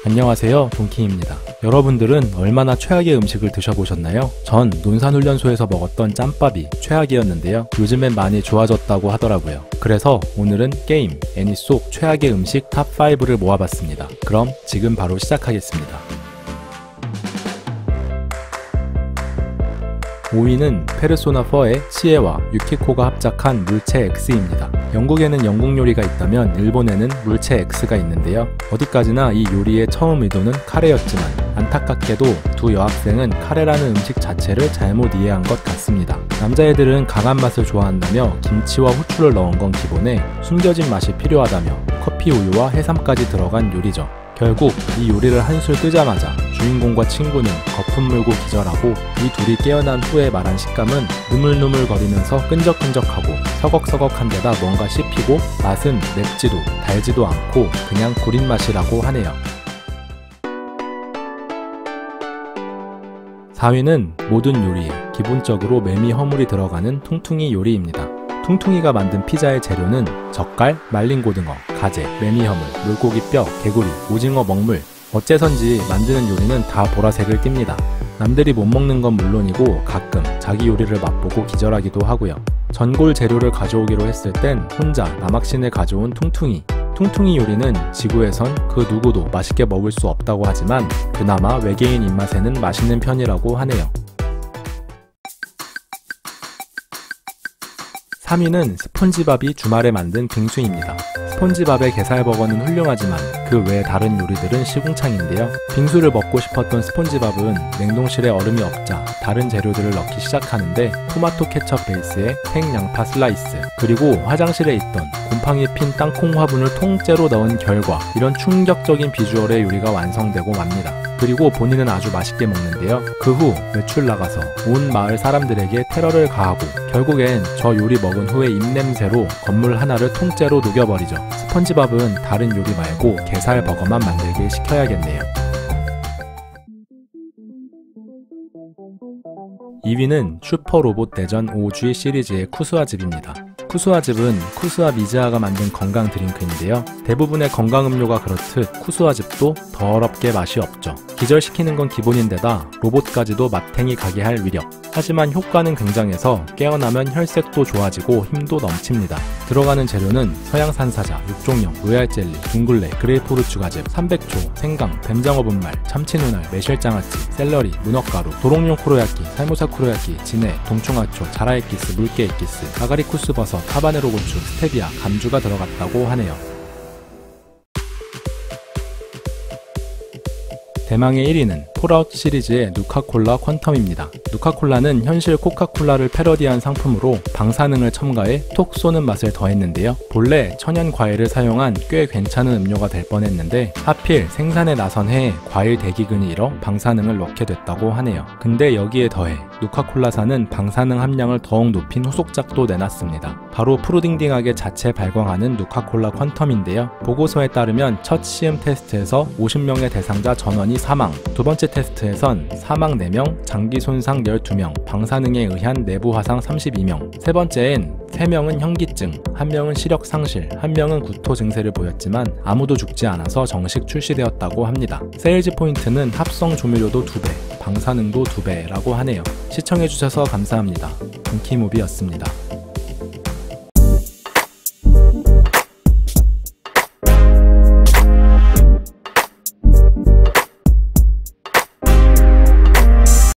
안녕하세요, 동키입니다. 여러분들은 얼마나 최악의 음식을 드셔보셨나요? 전 논산훈련소에서 먹었던 짬밥이 최악이었는데요. 요즘엔 많이 좋아졌다고 하더라고요. 그래서 오늘은 게임, 애니 속 최악의 음식 탑5를 모아봤습니다. 그럼 지금 바로 시작하겠습니다. 5위는 페르소나 4의 치에와 유키코가 합작한 물체 X입니다. 영국에는 영국 요리가 있다면 일본에는 물체 X가 있는데요. 어디까지나 이 요리의 처음 의도는 카레였지만 안타깝게도 두 여학생은 카레라는 음식 자체를 잘못 이해한 것 같습니다. 남자애들은 강한 맛을 좋아한다며 김치와 후추를 넣은 건 기본에 숨겨진 맛이 필요하다며 커피 우유와 해삼까지 들어간 요리죠. 결국 이 요리를 한술 뜨자마자 주인공과 친구는 거품 물고 기절하고 이 둘이 깨어난 후에 말한 식감은 느물느물거리면서 끈적끈적하고 서걱서걱한 데다 뭔가 씹히고 맛은 맵지도 달지도 않고 그냥 구린 맛이라고 하네요. 4위는 모든 요리에 기본적으로 메미 허물이 들어가는 퉁퉁이 요리입니다. 퉁퉁이가 만든 피자의 재료는 젓갈, 말린 고등어, 가재, 메미허물, 물고기뼈, 개구리, 오징어 먹물, 어째선지 만드는 요리는 다 보라색을 띱니다. 남들이 못 먹는 건 물론이고 가끔 자기 요리를 맛보고 기절하기도 하고요. 전골 재료를 가져오기로 했을 땐 혼자 남학신을 가져온 퉁퉁이. 퉁퉁이 요리는 지구에선 그 누구도 맛있게 먹을 수 없다고 하지만 그나마 외계인 입맛에는 맛있는 편이라고 하네요. 3위는 스폰지밥이 주말에 만든 빙수입니다. 스폰지밥의 게살버거는 훌륭하지만 그 외 다른 요리들은 시궁창인데요. 빙수를 먹고 싶었던 스폰지밥은 냉동실에 얼음이 없자 다른 재료들을 넣기 시작하는데 토마토 케첩 베이스에 생양파 슬라이스, 그리고 화장실에 있던 곰팡이 핀 땅콩 화분을 통째로 넣은 결과 이런 충격적인 비주얼의 요리가 완성되고 맙니다. 그리고 본인은 아주 맛있게 먹는데요. 그 후 외출 나가서 온 마을 사람들에게 테러를 가하고 결국엔 저 요리 먹은 후에 입냄새로 건물 하나를 통째로 녹여버리죠. 스펀지밥은 다른 요리 말고 게살 버거만 만들길 시켜야겠네요. 2위는 슈퍼로봇 대전 OG 시리즈의 쿠스아즙입니다. 쿠스아즙은 쿠스아 미즈하가 만든 건강 드링크인데요. 대부분의 건강 음료가 그렇듯 쿠스아즙도 더럽게 맛이 없죠. 기절시키는 건 기본인데다 로봇까지도 마탱이 가게 할 위력. 하지만 효과는 굉장해서 깨어나면 혈색도 좋아지고 힘도 넘칩니다. 들어가는 재료는 서양산사자, 육종령, 로얄젤리, 둥글레, 그레이프루트 추가즙, 삼백초, 생강, 뱀장어 분말, 참치눈알, 매실장아찌, 샐러리, 문어가루, 도롱뇽 코로야끼, 살모사 코로야끼, 진해, 동충하초, 자라에키스, 물개에키스, 가가리쿠스 버섯, 하바네로 고추, 스테비아, 감주가 들어갔다고 하네요. 대망의 1위는 폴아웃 시리즈의 누카콜라 퀀텀입니다. 누카콜라는 현실 코카콜라를 패러디한 상품으로 방사능을 첨가해 톡 쏘는 맛을 더했는데요. 본래 천연 과일을 사용한 꽤 괜찮은 음료가 될 뻔했는데 하필 생산에 나선 해에 과일 대기근이 일어 방사능을 넣게 됐다고 하네요. 근데 여기에 더해 누카콜라사는 방사능 함량을 더욱 높인 후속작도 내놨습니다. 바로 푸르딩딩하게 자체 발광하는 누카콜라 퀀텀인데요. 보고서에 따르면 첫 시음 테스트에서 50명의 대상자 전원이 사망, 두 번째 테스트에선 사망 4명, 장기 손상 12명, 방사능에 의한 내부 화상 32명, 세 번째엔 3명은 현기증, 1명은 시력 상실, 1명은 구토 증세를 보였지만 아무도 죽지 않아서 정식 출시되었다고 합니다. 세일즈 포인트는 합성 조미료도 2배, 방사능도 2배라고 하네요. 시청해주셔서 감사합니다. 동키무비였습니다.